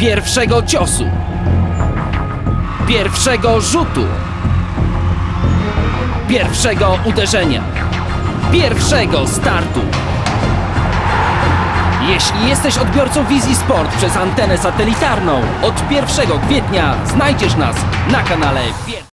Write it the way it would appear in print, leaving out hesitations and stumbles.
Pierwszego ciosu. Pierwszego rzutu. Pierwszego uderzenia. Pierwszego startu. Jeśli jesteś odbiorcą Wizji Sport przez antenę satelitarną, od 1 kwietnia znajdziesz nas na kanale